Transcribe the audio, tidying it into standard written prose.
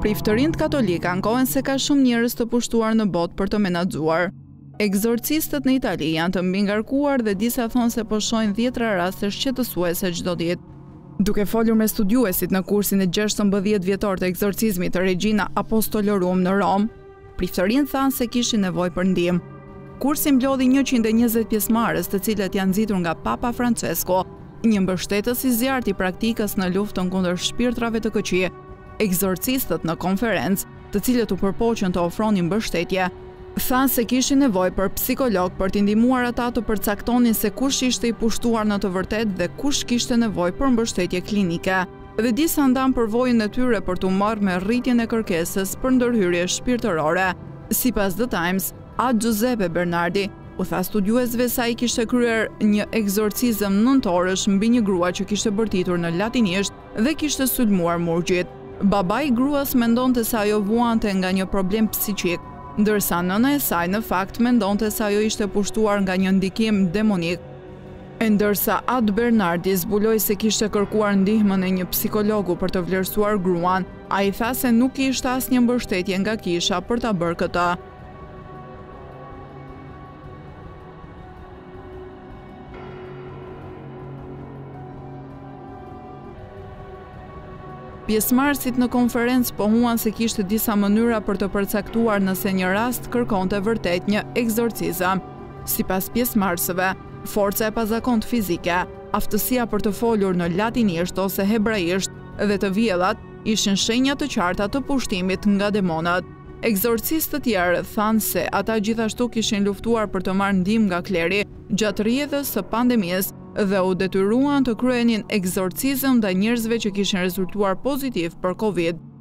Priftërinë katolike ankohen se ka shumë njerëz të pushtuar në botë për të menaxhuar. Ekzorcistët në Itali janë të mbingarkuar dhe disa thonë se po shohin 10 raste shqetësuese çdo ditë. Duke folur me studiuesit në kursin e 16 vjetor të ekzorcizmit të Regina Apostolorum në Rom, priftërinë thanë se kishin nevojë për ndihmë. Kursi mblodhi 120 pjesëmarrës, të cilët janë nxitur nga Papa Francesco, një mbështetës i zjarrt i praktikës në luftën kundër shpirtrave të këqij. Ekzorcistët në konferencë, të cilët u përpoqën të ofronin mbështetje, thanë se kishin nevojë për psikolog për t'i ndihmuar ata të përcaktonin se kush ishte i pushtuar në të vërtetë dhe kush kishte nevojë për mbështetje klinike. Dhe disa ndan përvojën e tyre për t'u marrë me rritjen e kërkesës për ndërhyrje shpirtërore. Sipas The Times, Giuseppe Bernardi u tha studiuesve se ai kishte kryer një ekzorcizëm nëntorësh mbi një grua që kishte bërtitur në latinisht dhe kishte sulmuar murgjit. Babai i gruas mendonte se ajo vuante nga një problem psiqik, ndërsa nëna e saj në fakt mendonte se ajo ishte pushtuar nga një ndikim demonik. Ndërsa Bernardi zbuloi se kishte kërkuar ndihmën e një psikologu për të vlerësuar gruan, ai tha se nuk kishte asnjë mbështetje nga kisha për ta bërë këtë. Pjesëmarrësit në konferencë pohuan se kishte disa mënyra për të përcaktuar nëse një rast kërkonte vërtet një ekzorcizëm. Sipas pjesëmarrësve, forca e pazakontë fizike, aftësia për të folur në latinisht ose hebraisht dhe të vjellat ishin shenja të qarta të pushtimit nga demonat. Ekzorcistë të tjerë thanë se ata gjithashtu kishin luftuar për të marrë ndihmë nga kleri gjatë rrjedhës së pandemisë dhe u detyruan të kryenin ekzorcizëm ndaj njerëzve që kishin rezultuar pozitiv për Covid.